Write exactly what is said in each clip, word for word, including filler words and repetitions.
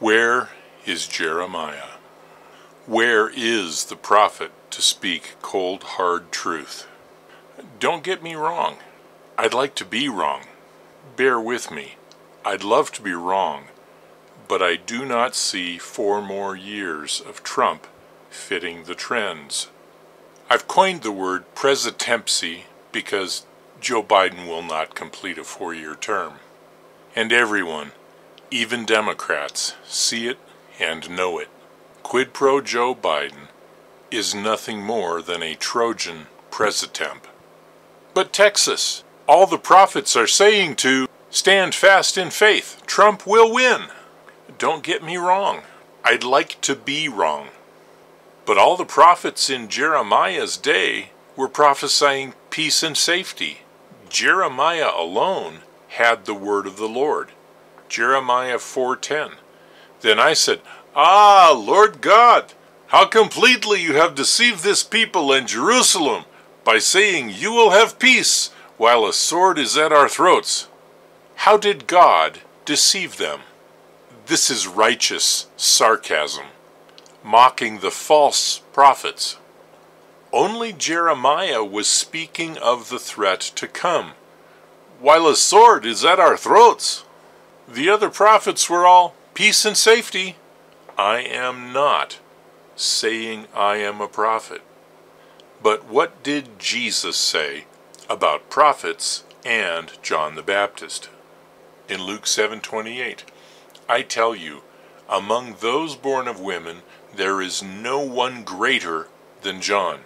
Where is Jeremiah? Where is the prophet to speak cold, hard truth? Don't get me wrong. I'd like to be wrong. Bear with me. I'd love to be wrong, but I do not see four more years of Trump fitting the trends. I've coined the word presidentempsy because Joe Biden will not complete a four-year term. And everyone, even Democrats, see it and know it. Quid pro Joe Biden is nothing more than a Trojan presitemp. But Texas, all the prophets are saying to stand fast in faith. Trump will win. Don't get me wrong. I'd like to be wrong. But all the prophets in Jeremiah's day were prophesying peace and safety. Jeremiah alone had the word of the Lord. Jeremiah four ten. Then I said, Ah, Lord God, how completely you have deceived this people in Jerusalem by saying you will have peace while a sword is at our throats. How did God deceive them? This is righteous sarcasm, mocking the false prophets. Only Jeremiah was speaking of the threat to come, while a sword is at our throats. The other prophets were all peace and safety. I am not saying I am a prophet. But what did Jesus say about prophets and John the Baptist? In Luke seven twenty-eight, I tell you, among those born of women, there is no one greater than John.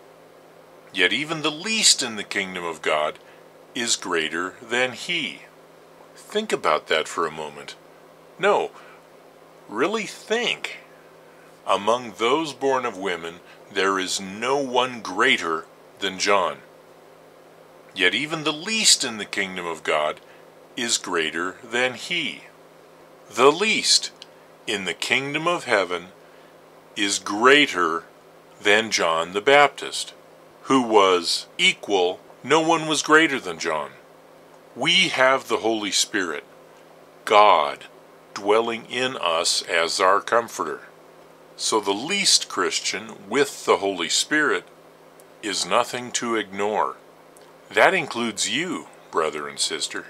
Yet even the least in the kingdom of God is greater than he. Think about that for a moment. No, really think. Among those born of women, there is no one greater than John. Yet even the least in the kingdom of God is greater than he. The least in the kingdom of heaven is greater than John the Baptist, who was equal. No one was greater than John. We have the Holy Spirit, God, dwelling in us as our comforter. So the least Christian with the Holy Spirit is nothing to ignore. That includes you, brother and sister.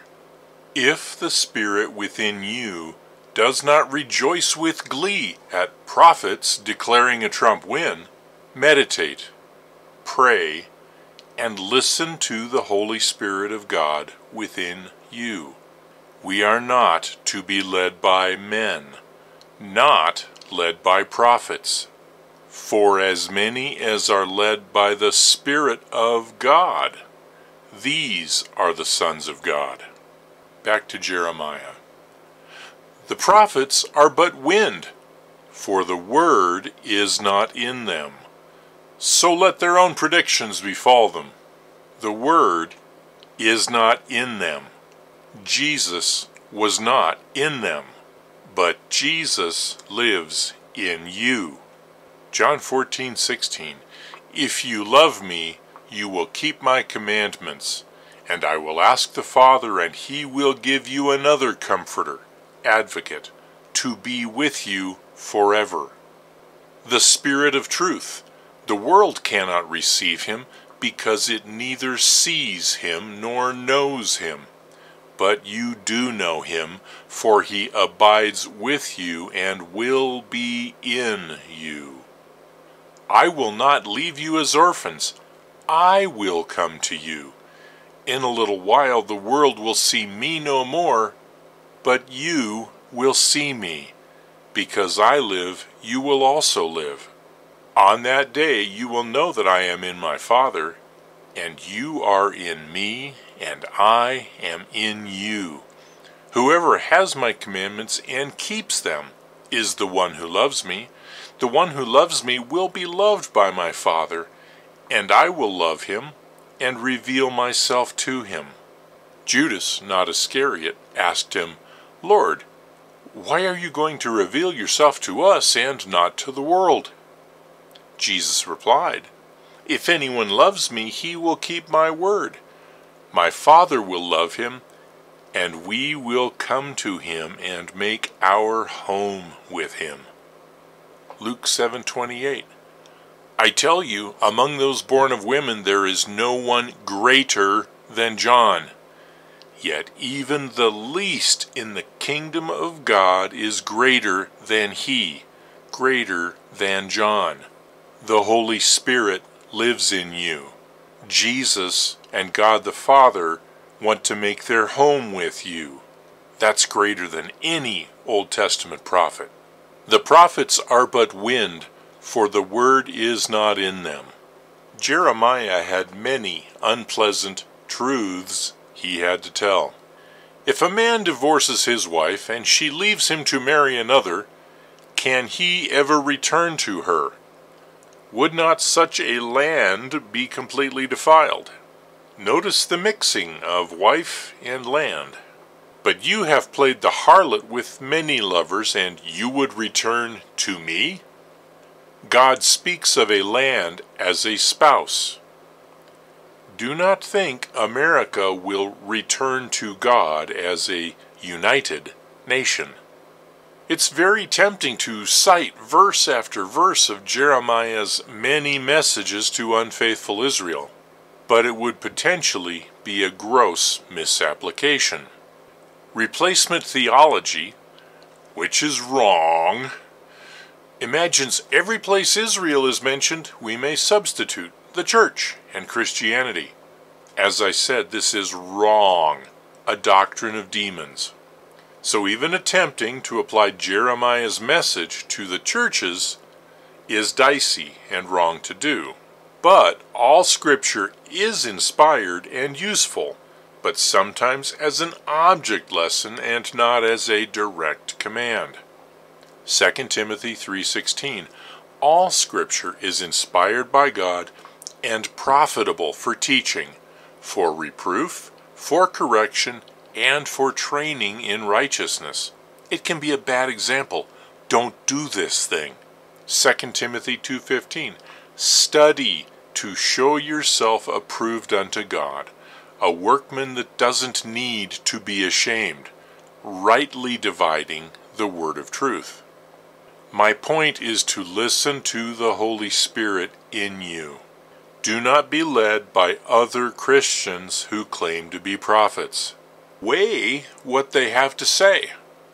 If the Spirit within you does not rejoice with glee at prophets declaring a Trump win, meditate, pray, and listen to the Holy Spirit of God within you. We are not to be led by men, not led by prophets. For as many as are led by the Spirit of God, these are the sons of God. Back to Jeremiah. The prophets are but wind, for the word is not in them. So let their own predictions befall them. The word is not in them. Jesus was not in them, but Jesus lives in you. John fourteen sixteen. If you love me, you will keep my commandments, and I will ask the Father, and he will give you another comforter, advocate, to be with you forever. The Spirit of truth. The world cannot receive him, because it neither sees him nor knows him. But you do know him, for he abides with you and will be in you. I will not leave you as orphans. I will come to you. In a little while the world will see me no more, but you will see me. Because I live, you will also live. On that day you will know that I am in my Father, and you are in me, and I am in you. Whoever has my commandments and keeps them is the one who loves me. The one who loves me will be loved by my Father, and I will love him and reveal myself to him. Judas, not Iscariot, asked him, Lord, why are you going to reveal yourself to us and not to the world? Jesus replied, If anyone loves me, he will keep my word. My Father will love him, and we will come to him and make our home with him. Luke seven twenty-eight. I tell you, among those born of women there is no one greater than John. Yet even the least in the kingdom of God is greater than he, greater than John. The Holy Spirit lives in you. Jesus and God the Father want to make their home with you. That's greater than any Old Testament prophet. The prophets are but wind, for the word is not in them. Jeremiah had many unpleasant truths he had to tell. If a man divorces his wife and she leaves him to marry another, can he ever return to her? Would not such a land be completely defiled? Notice the mixing of wife and land. But you have played the harlot with many lovers, and you would return to me? God speaks of a land as a spouse. Do not think America will return to God as a united nation. It's very tempting to cite verse after verse of Jeremiah's many messages to unfaithful Israel, but it would potentially be a gross misapplication. Replacement theology, which is wrong, imagines every place Israel is mentioned, we may substitute the church and Christianity. As I said, this is wrong, a doctrine of demons. So even attempting to apply Jeremiah's message to the churches is dicey and wrong to do. But all Scripture is inspired and useful, but sometimes as an object lesson and not as a direct command. Second Timothy three sixteen. All Scripture is inspired by God and profitable for teaching, for reproof, for correction, and for training in righteousness. It can be a bad example. Don't do this thing. Second Timothy two fifteen. Study to show yourself approved unto God, a workman that doesn't need to be ashamed, rightly dividing the word of truth. My point is to listen to the Holy Spirit in you. Do not be led by other Christians who claim to be prophets. Weigh what they have to say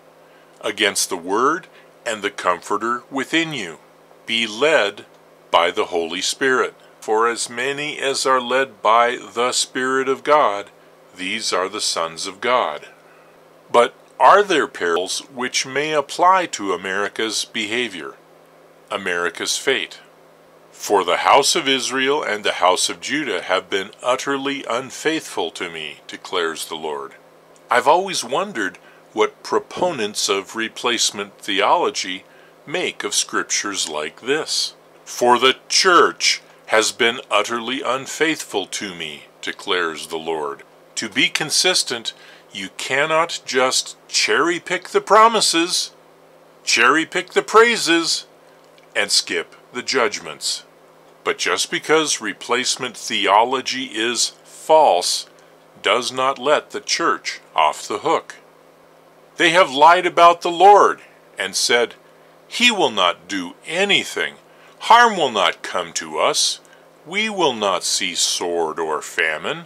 against the Word and the Comforter within you. Be led by the Holy Spirit. For as many as are led by the Spirit of God, these are the sons of God. But are there perils which may apply to America's behavior, America's fate? For the house of Israel and the house of Judah have been utterly unfaithful to me, declares the Lord. I've always wondered what proponents of replacement theology make of scriptures like this. For the church has been utterly unfaithful to me, declares the Lord. To be consistent, you cannot just cherry-pick the promises, cherry-pick the praises, and skip the judgments. But just because replacement theology is false does not let the church off the hook. They have lied about the Lord and said, He will not do anything. Harm will not come to us. We will not see sword or famine.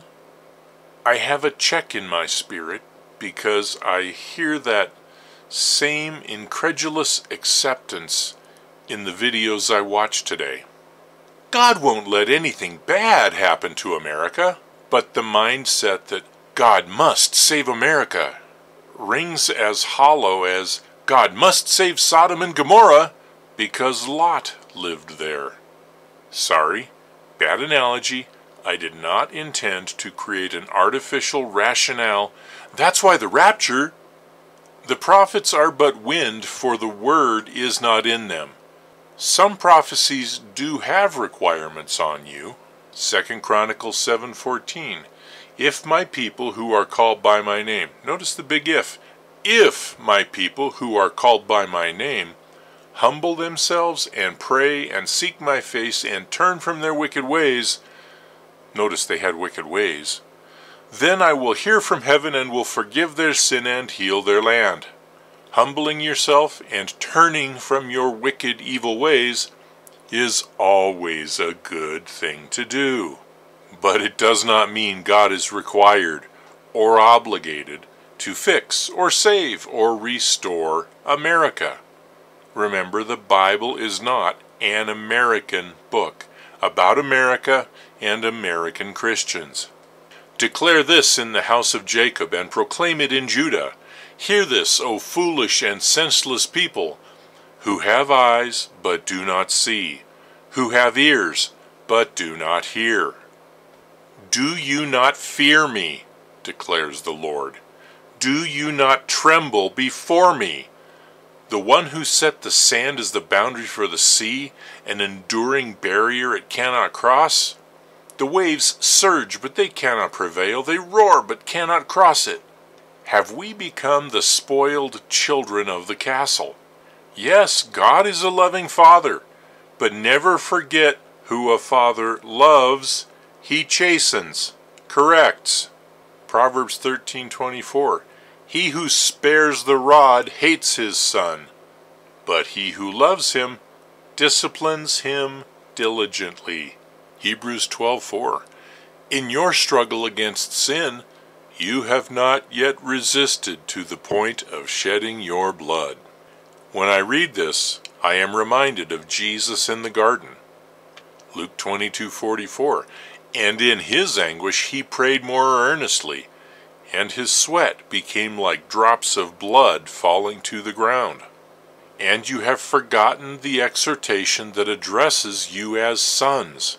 I have a check in my spirit because I hear that same incredulous acceptance in the videos I watch today. God won't let anything bad happen to America, but the mindset that God must save America rings as hollow as God must save Sodom and Gomorrah because Lot lived there. Sorry, bad analogy. I did not intend to create an artificial rationale. That's why the rapture. The prophets are but wind, for the word is not in them. Some prophecies do have requirements on you. Second Chronicles seven fourteen. If my people who are called by my name. Notice the big if. If my people who are called by my name humble themselves and pray and seek my face and turn from their wicked ways. Notice they had wicked ways. Then I will hear from heaven and will forgive their sin and heal their land. Humbling yourself and turning from your wicked, evil ways is always a good thing to do. But it does not mean God is required or obligated to fix or save or restore America. Remember, the Bible is not an American book about America and American Christians. Declare this in the house of Jacob and proclaim it in Judah. Hear this, O foolish and senseless people, who have eyes but do not see, who have ears but do not hear. Do you not fear me, declares the Lord? Do you not tremble before me? The one who set the sand as the boundary for the sea, an enduring barrier it cannot cross? The waves surge, but they cannot prevail. They roar, but cannot cross it. Have we become the spoiled children of the castle? Yes, God is a loving Father, but never forget who a father loves, he chastens, corrects. Proverbs thirteen twenty-four. He who spares the rod hates his son, but he who loves him disciplines him diligently. Hebrews twelve four. In your struggle against sin, you have not yet resisted to the point of shedding your blood. When I read this, I am reminded of Jesus in the garden. Luke twenty-two forty-four. And in his anguish he prayed more earnestly, and his sweat became like drops of blood falling to the ground. And you have forgotten the exhortation that addresses you as sons.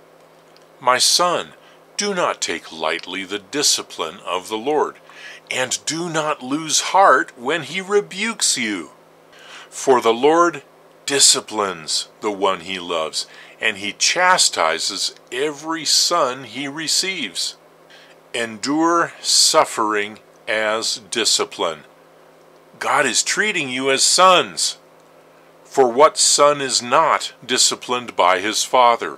My son, do not take lightly the discipline of the Lord, and do not lose heart when he rebukes you. For the Lord disciplines the one he loves, and he chastises every son he receives. Endure suffering as discipline. God is treating you as sons. For what son is not disciplined by his father?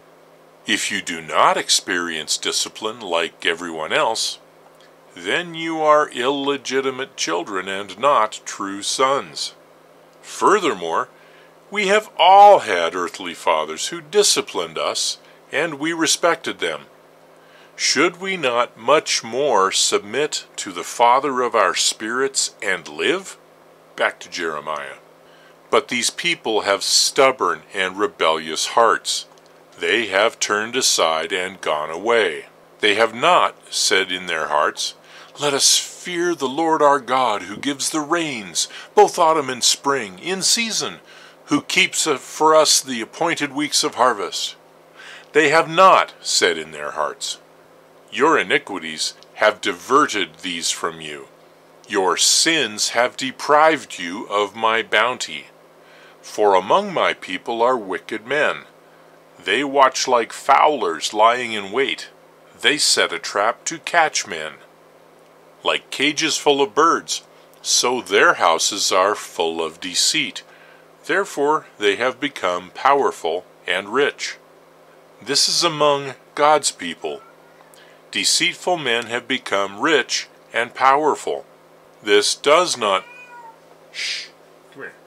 If you do not experience discipline like everyone else, then you are illegitimate children and not true sons. Furthermore, we have all had earthly fathers who disciplined us, and we respected them. Should we not much more submit to the Father of our spirits and live? Back to Jeremiah. But these people have stubborn and rebellious hearts. They have turned aside and gone away. They have not said in their hearts, Let us fear the Lord our God, who gives the rains, both autumn and spring, in season, who keeps for us the appointed weeks of harvest. They have not said in their hearts, Your iniquities have diverted these from you. Your sins have deprived you of my bounty. For among my people are wicked men. They watch like fowlers lying in wait. They set a trap to catch men. Like cages full of birds, so their houses are full of deceit. Therefore they have become powerful and rich. This is among God's people. Deceitful men have become rich and powerful. This does not... Shh. Come here.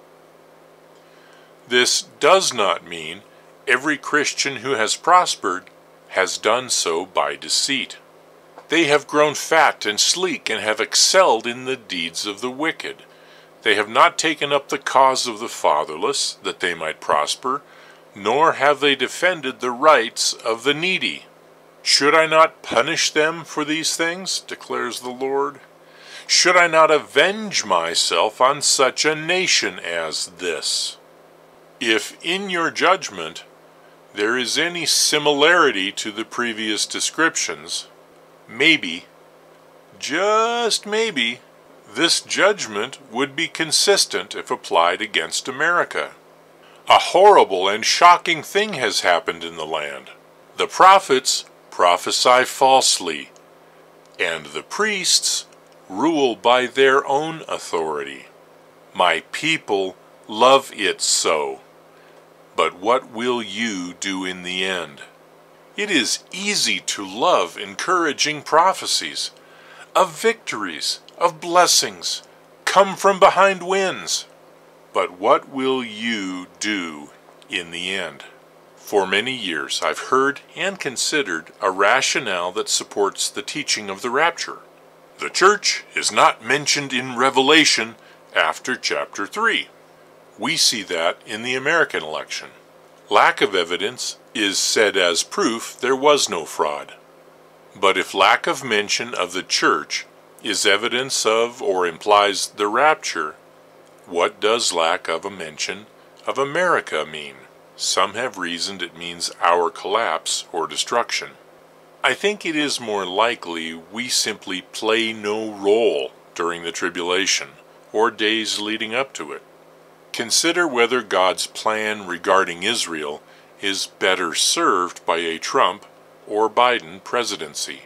This does not mean every Christian who has prospered has done so by deceit. They have grown fat and sleek and have excelled in the deeds of the wicked. They have not taken up the cause of the fatherless, that they might prosper, nor have they defended the rights of the needy. Should I not punish them for these things, declares the Lord? Should I not avenge myself on such a nation as this? If in your judgment there is any similarity to the previous descriptions, maybe, just maybe, this judgment would be consistent if applied against America. A horrible and shocking thing has happened in the land. The prophets prophesy falsely, and the priests rule by their own authority. My people love it so. But what will you do in the end? It is easy to love encouraging prophecies of victories, of blessings, come from behind wins. But what will you do in the end? For many years I've heard and considered a rationale that supports the teaching of the rapture. The church is not mentioned in Revelation after chapter three. We see that in the American election. Lack of evidence is said as proof there was no fraud. But if lack of mention of the church is evidence of or implies the rapture, what does lack of a mention of America mean? Some have reasoned it means our collapse or destruction. I think it is more likely we simply play no role during the tribulation or days leading up to it. Consider whether God's plan regarding Israel is better served by a Trump or Biden presidency.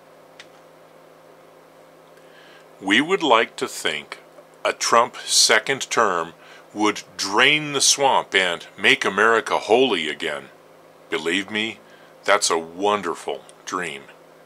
We would like to think a Trump second term would drain the swamp and make America holy again. Believe me, that's a wonderful dream.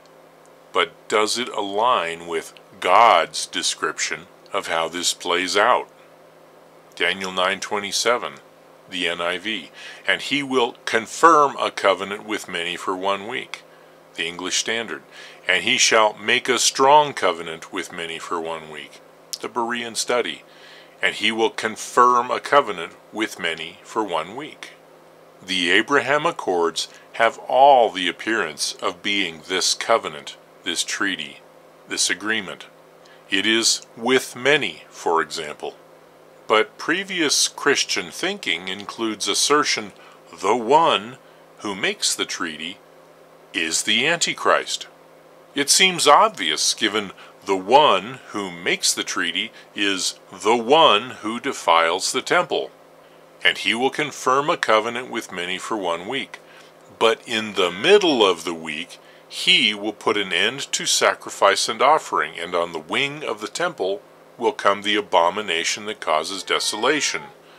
But does it align with God's description of how this plays out? Daniel nine twenty-seven, the N I V, and he will confirm a covenant with many for one week, the English Standard, and he shall make a strong covenant with many for one week, the Berean Study, and he will confirm a covenant with many for one week. The Abraham Accords have all the appearance of being this covenant, this treaty, this agreement. It is with many, for example. But previous Christian thinking includes assertion the one who makes the treaty is the Antichrist. It seems obvious given the one who makes the treaty is the one who defiles the temple, and he will confirm a covenant with many for one week. But in the middle of the week, he will put an end to sacrifice and offering, and on the wing of the temple will come the abomination that causes desolation,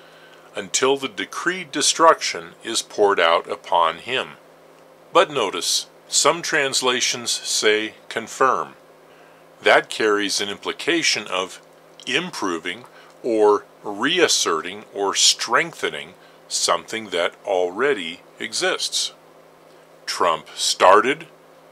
until the decreed destruction is poured out upon him. But notice, some translations say confirm. That carries an implication of improving or reasserting or strengthening something that already exists. Trump started,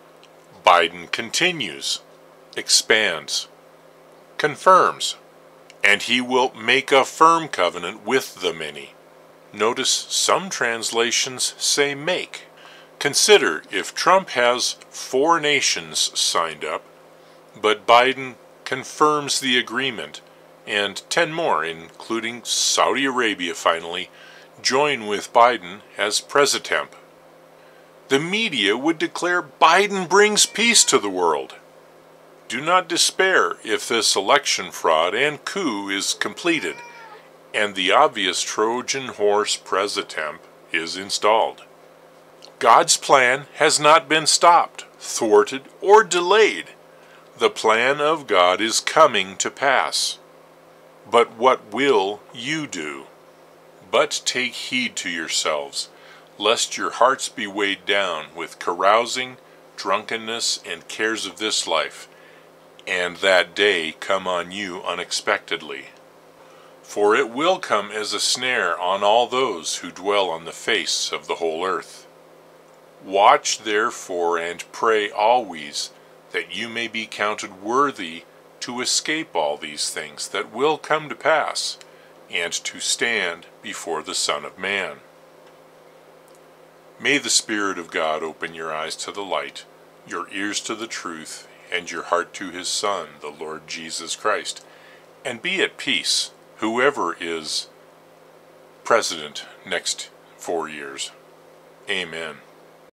Biden continues, expands, confirms, and he will make a firm covenant with the many. Notice some translations say make. Consider if Trump has four nations signed up, but Biden confirms the agreement, and ten more, including Saudi Arabia finally, join with Biden as president. The media would declare Biden brings peace to the world. Do not despair if this election fraud and coup is completed, and the obvious Trojan horse president is installed. God's plan has not been stopped, thwarted, or delayed. The plan of God is coming to pass. But what will you do? But take heed to yourselves, lest your hearts be weighed down with carousing, drunkenness, and cares of this life, and that day come on you unexpectedly. For it will come as a snare on all those who dwell on the face of the whole earth. Watch therefore and pray always, that you may be counted worthy to escape all these things that will come to pass, and to stand before the Son of Man. May the Spirit of God open your eyes to the light, your ears to the truth, and your heart to his Son, the Lord Jesus Christ, and be at peace, whoever is president next four years. Amen.